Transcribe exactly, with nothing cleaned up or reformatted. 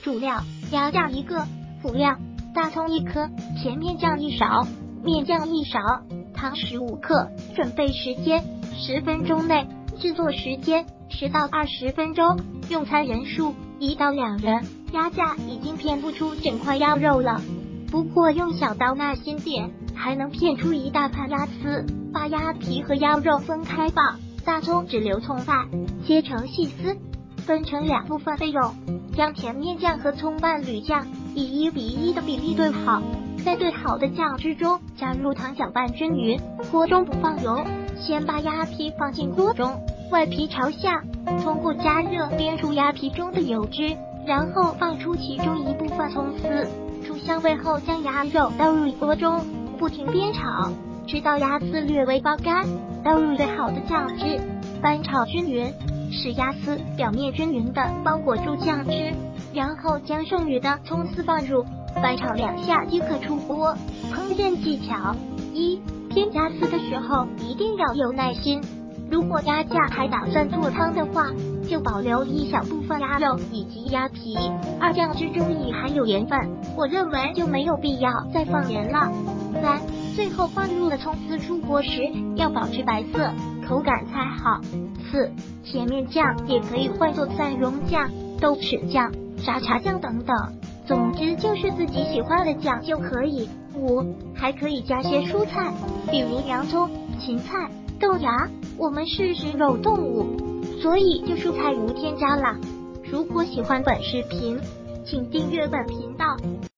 主料：鸭架一个，辅料：大葱一颗，甜面酱一勺，面酱一勺，糖十五克。准备时间：十分钟内。制作时间：十到二十分钟。用餐人数：一到两人。鸭架已经片不出整块鸭肉了，不过用小刀耐心点，还能片出一大盘鸭丝。把鸭皮和鸭肉分开放，大葱只留葱瓣，切成细丝，分成两部分备用。将甜面酱和葱瓣捋酱以一比一的比例兑好，在兑好的酱汁中加入糖搅拌均匀。锅中不放油，先把鸭皮放进锅中，外皮朝下，通过加热煸出鸭皮中的油脂，然后放出其中一部分葱丝，出香味后将鸭肉倒入锅中，不停煸炒，直到鸭丝略微爆干，倒入最好的酱汁，翻炒均匀，使鸭丝表面均匀的包裹住酱汁，然后将剩余的葱丝放入，翻炒两下即可出锅。烹饪技巧：一、煸鸭丝的时候一定要有耐心，如果鸭架还打算做汤的话，就保留一小部分鸭肉以及鸭皮。二、酱汁中已含有盐分，我认为就没有必要再放盐了。三、最后放入的葱丝出锅时要保持白色，口感才好。四、甜面酱也可以换作蒜蓉酱、豆豉酱、沙茶酱等等，总之就是自己喜欢的酱就可以。五、还可以加些蔬菜，比如洋葱、芹菜、豆芽。我们是食肉动物，所以就蔬菜无添加啦。如果喜欢本视频，请订阅本频道。